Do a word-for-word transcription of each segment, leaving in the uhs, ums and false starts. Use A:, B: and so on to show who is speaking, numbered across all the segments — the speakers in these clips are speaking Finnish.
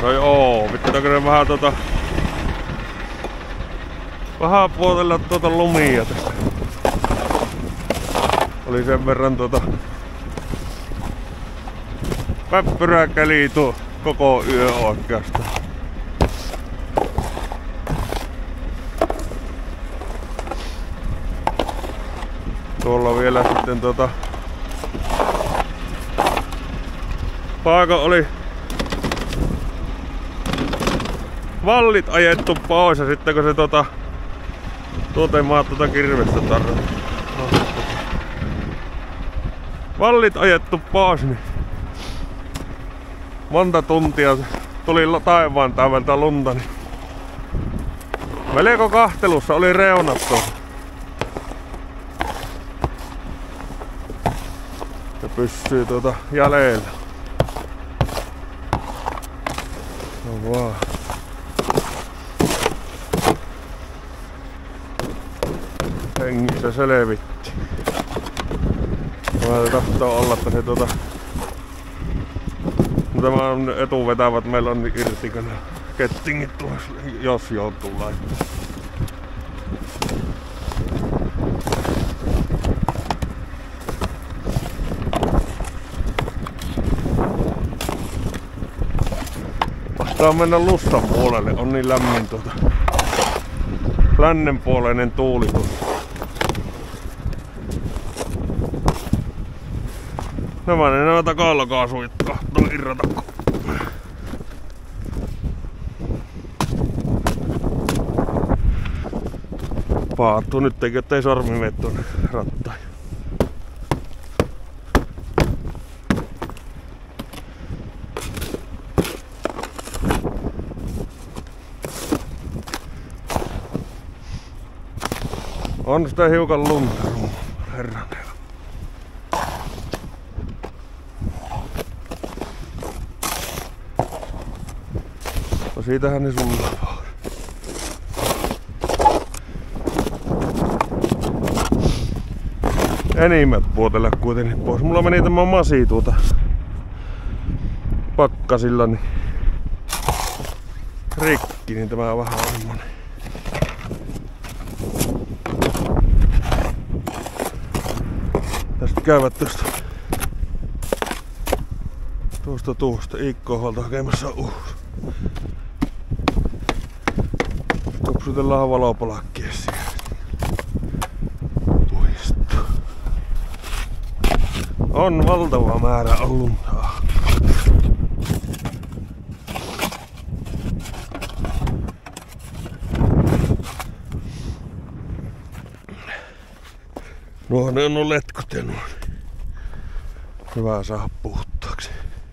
A: No joo, pitääkö ne vähän tota... Vähän puotella tuota lumia tästä. Oli sen verran tota... Päppyrää käli tuo koko yö oikeastaan. Tuolla vielä sitten tota... Paikka oli vallit ajettu pois ja sitten kun se tota... Tuota ei maa tuota kirvestä tarvitse. Vallit ajettu pois, niin monta tuntia tuli taivaan täydeltä lunta, niin melko kahtelussa oli reunat tuossa. Ja pysyy tuota jäljellä. No vaan. Hengissä selvitti. Mä tahtoo olla, että se tuota... Tämä on etuvetävät, meillä on irti, kun kettingit tuossa, jos joutuu laittamaan. Mahtaa mennä Lussan puolelle, on niin lämmin tuota. Lännenpuoleinen tuuli tuossa. Nämä ne näitä kaalokaasuja kahtoo irrata. Paattuu nyt eikä ettei sormi mene tuonne rattaan. On sitä hiukan lunta, herran. No siitähän ne sulla on. Enimmät puotella kuitenkin pois. Mulla meni tämä masi tuota pakkasilla niin rikki, niin tämä on vähän semmonen. Tästä käyvät tuosta tuosta tuosta Iikkoholta hakemassa uusi. Kopsutellaan valopalakkia siellä. Puisto. On valtava määrä luntaa. Nuo ne on letkut ja nuo. Hyvä saada puhtaaksi.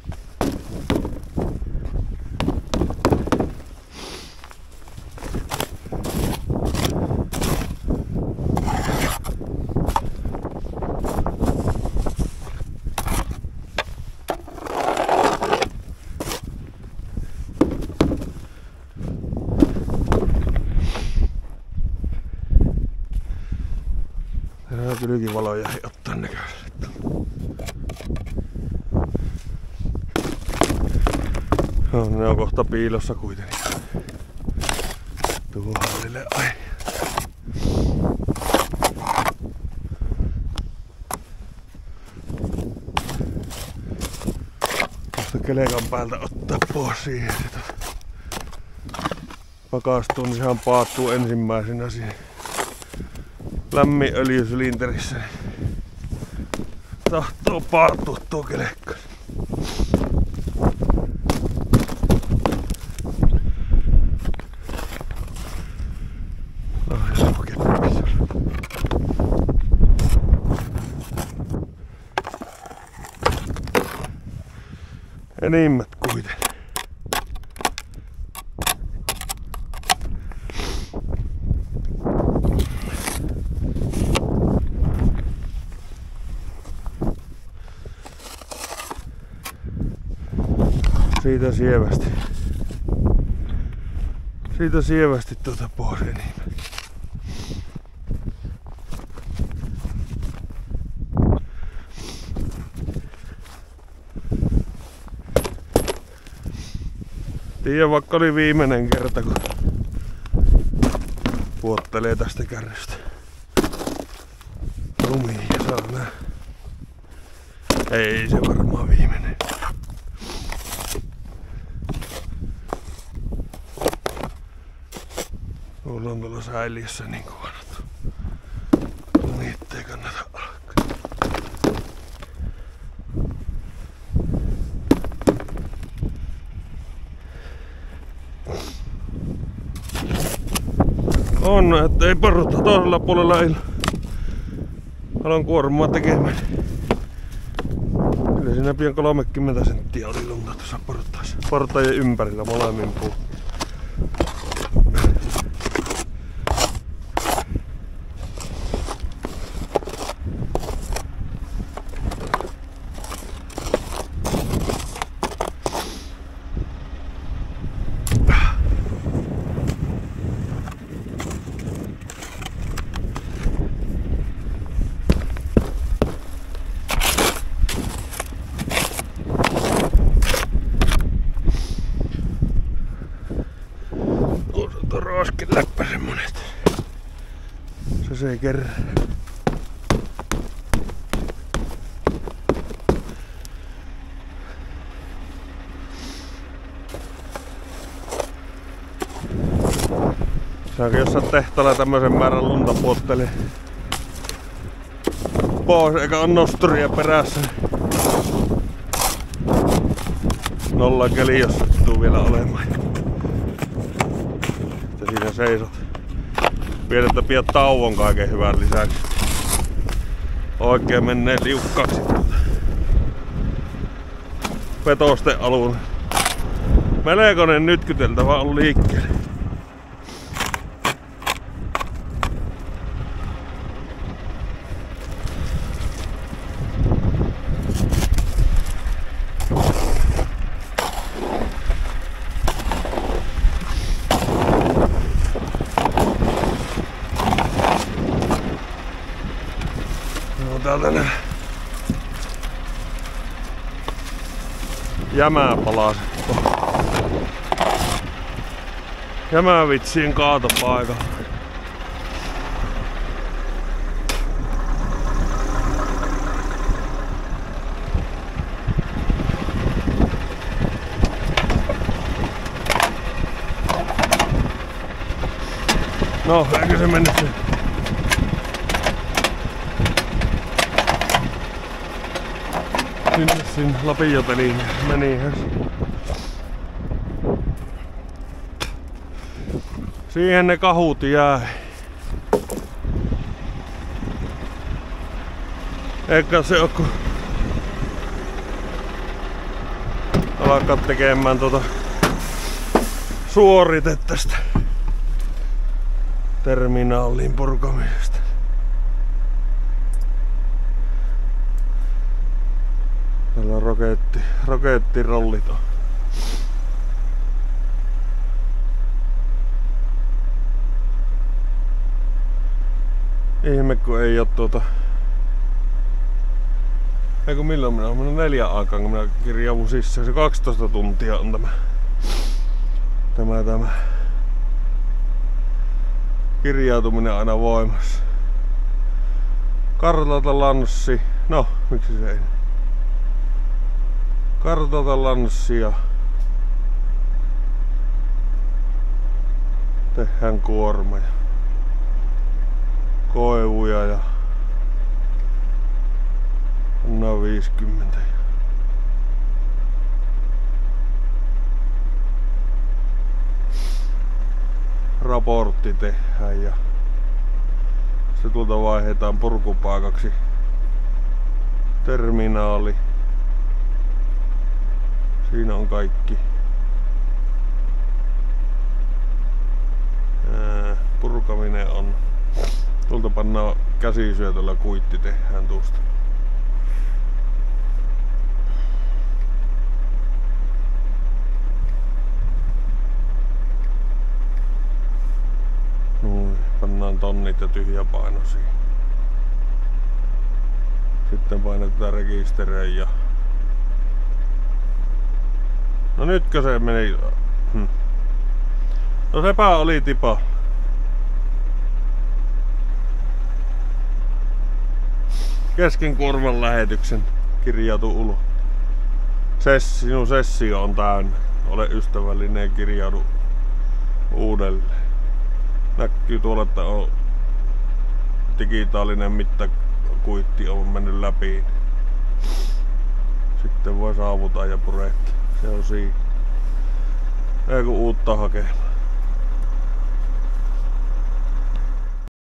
A: Kylkivaloja ei ottaa näköisesti. No, ne on kohta piilossa kuitenkin. Tuo hallille ai. Tuosta kelekan päältä ottaa pois siihen. Pakastuu, niin sehän paattuu ensimmäisenä siihen. Lämmin öljysylinterissä tahtoo paattua tuo kelekka. Enimmät kuitenkin. Siitä sievästi. Siitä sievästi tuota pois enimmät. Tiedä, vaikka oli viimeinen kerta, kun puottelee tästä kärrystä. Lumia saa nää. Ei se varmaan viimeinen. Tuolla on tuolla säiliössä niin huonot. Niitä ei kannata alkaa. On, että ei porrutta toisella puolella ei alan kuormaa tekemään. Kyllä siinä pian kolmekymmentä senttiä oli lunta tuossa portaissa. Portaiden ympärillä molemmin puolin. Roskin läppä semmonen. Se se ei kerran. Saanko jossain tehtaalla tämmösen määrän lunta puottelee pois eikä on nosturia perässä. Nolla keli jos sattuu vielä olemaan. Siinä seisot. Pidettä pian tauon kaiken hyvän lisäksi. Oikein menee liukkaaksi tuota petosten alun. Melkoinen nytkyteltävä on liikkeelle. Täältä nää jämää palaset. Jämävitsien kaatopaikalla. No, eikö se mennyt se? Sinne sinne lapioteliin menihän. Siihen ne kahut jää. Eikä se oo kun alkaa tekemään tuota suorite tästä terminaalin purkamisesta. Täällä on roketti, rokettirollit on. Ihme kun ei oo tuota... Eiku milloin minä olen neljän aikaan kun minä kirjaudun sisään. Se kaksitoista tuntia on tämä. Tämä tämä. Kirjautuminen aina voimassa. Kartalta lanssi. No, miksi se ei? Kartalta lanssia. Tehdään kuorma ja koivuja ja anna viisikymmentä. Raportti tehdään ja se tuolta vaihdetaan purkupaikaksi terminaali. Siinä on kaikki. Ää, purkaminen on. Tuolta pannaan käsisyötöllä kuitti tehdään tuosta. Noin, pannaan tonnit ja tyhjä paino siihen. Sitten painetaan rekisteröi ja... No nytkö se meni... Hmm. No sepä oli tipa. Kesken korvan lähetyksen kirjautu ulos. Sessi, sinun sessio on täynnä. Ole ystävällinen ja kirjaudu uudelleen. Näkyy tuolla, että on digitaalinen mittakuitti on mennyt läpi. Sitten voi saavuttaa ja purehtia. Se on siinä. Ei kun uutta hakemaan.